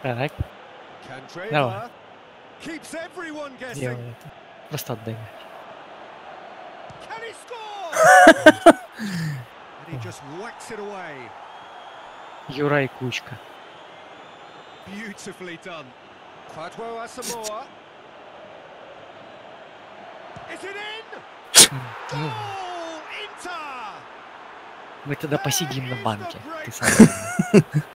Так, давай. Сделай это. Просто отдай мяч. Юра и Кучка. Мы тогда посидим на банке. Ты сам.